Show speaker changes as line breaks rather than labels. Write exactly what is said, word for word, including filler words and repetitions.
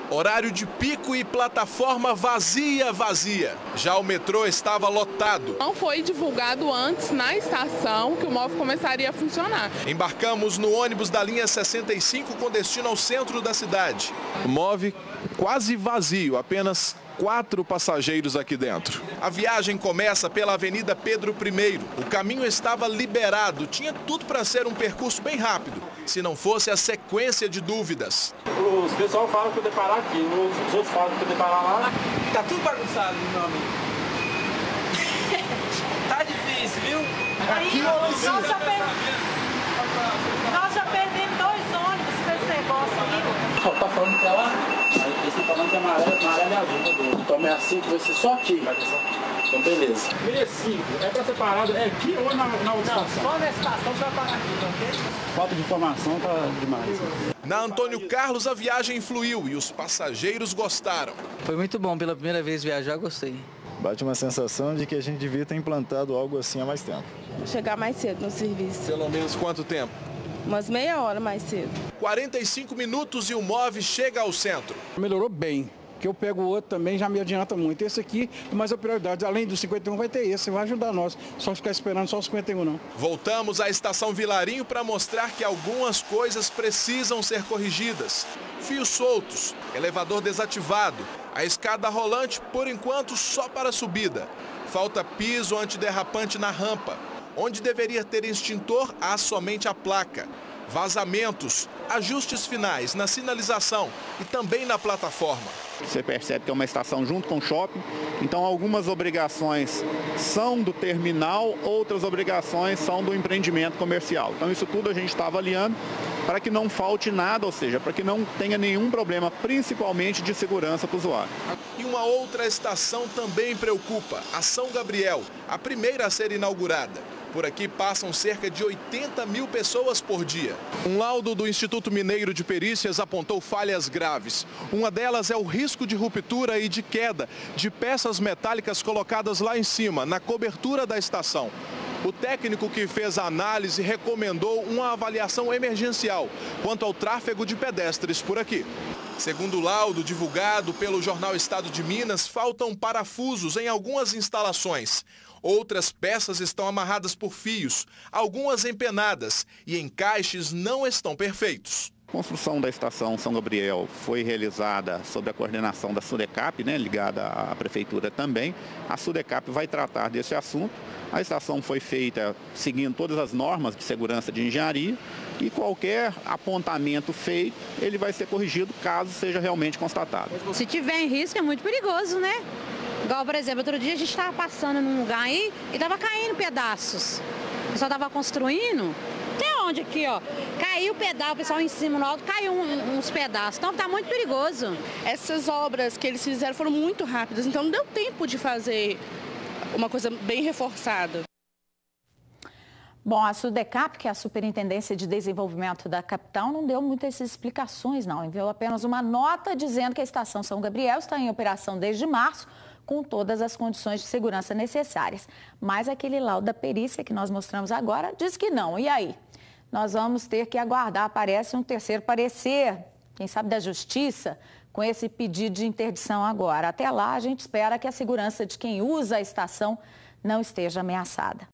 Horário de pico e plataforma vazia, vazia. Já o metrô estava lotado.
Não foi divulgado antes na estação que o móvel começaria a funcionar.
Embarcamos no ônibus da linha sessenta e cinco com destino ao centro da cidade. O móvel quase vazio, apenas quatro passageiros aqui dentro. A viagem começa pela Avenida Pedro Primeiro. O caminho estava liberado, tinha tudo para ser um percurso bem rápido, se não fosse a sequência de dúvidas.
Os pessoal falam que eu deparar aqui, os outros falam que eu deparar lá.
Tá tudo bagunçado, meu amigo. Tá difícil, viu?
Aí, nós, já per... nós já perdemos dois ônibus com esse negócio aqui.
Só tá falando que é lá? Eles estão falando que é amarelo, amarelo é azul. Então é assim que vai ser só aqui. Então beleza. sessenta e cinco, é para ser parado, é aqui ou na, na outra estação?
Só na estação vai parar aqui, ok?
Falta de informação tá demais.
Na Antônio Carlos a viagem fluiu e os passageiros gostaram.
Foi muito bom, pela primeira vez viajar, gostei.
Bate uma sensação de que a gente devia ter implantado algo assim há mais tempo.
Chegar mais cedo no serviço.
Pelo menos quanto tempo?
Umas meia hora mais cedo.
quarenta e cinco minutos e o móvel chega ao centro.
Melhorou bem, que eu pego o outro também, já me adianta muito. Esse aqui é mais a prioridade, além do cinquenta e um vai ter esse, vai ajudar nós. Só ficar esperando só o cinquenta e um não.
Voltamos à estação Vilarinho para mostrar que algumas coisas precisam ser corrigidas. Fios soltos, elevador desativado, a escada rolante por enquanto só para subida. Falta piso antiderrapante na rampa. Onde deveria ter extintor, há somente a placa. Vazamentos, ajustes finais na sinalização e também na plataforma.
Você percebe que é uma estação junto com o shopping, então algumas obrigações são do terminal, outras obrigações são do empreendimento comercial. Então isso tudo a gente está avaliando para que não falte nada, ou seja, para que não tenha nenhum problema, principalmente de segurança para o usuário.
E uma outra estação também preocupa, a São Gabriel, a primeira a ser inaugurada. Por aqui passam cerca de oitenta mil pessoas por dia. Um laudo do Instituto Mineiro de Perícias apontou falhas graves. Uma delas é o risco de ruptura e de queda de peças metálicas colocadas lá em cima, na cobertura da estação. O técnico que fez a análise recomendou uma avaliação emergencial quanto ao tráfego de pedestres por aqui. Segundo o laudo divulgado pelo jornal Estado de Minas, faltam parafusos em algumas instalações. Outras peças estão amarradas por fios, algumas empenadas e encaixes não estão perfeitos.
A construção da estação São Gabriel foi realizada sob a coordenação da SUDECAP, né, ligada à prefeitura também. A SUDECAP vai tratar desse assunto. A estação foi feita seguindo todas as normas de segurança de engenharia e qualquer apontamento feito, ele vai ser corrigido caso seja realmente constatado.
Se tiver em risco é muito perigoso, né? Igual, por exemplo, outro dia a gente estava passando num lugar aí e estava caindo pedaços. O pessoal estava construindo. Até onde aqui, ó? Caiu o pedal, o pessoal em cima no alto, caiu um, uns pedaços. Então tá muito perigoso.
Essas obras que eles fizeram foram muito rápidas, então não deu tempo de fazer uma coisa bem reforçada.
Bom, a SUDECAP, que é a Superintendência de Desenvolvimento da capital, não deu muitas explicações, não. Enviou apenas uma nota dizendo que a estação São Gabriel está em operação desde março, com todas as condições de segurança necessárias. Mas aquele laudo da perícia que nós mostramos agora diz que não. E aí? Nós vamos ter que aguardar, aparece um terceiro parecer, quem sabe da Justiça, com esse pedido de interdição agora. Até lá, a gente espera que a segurança de quem usa a estação não esteja ameaçada.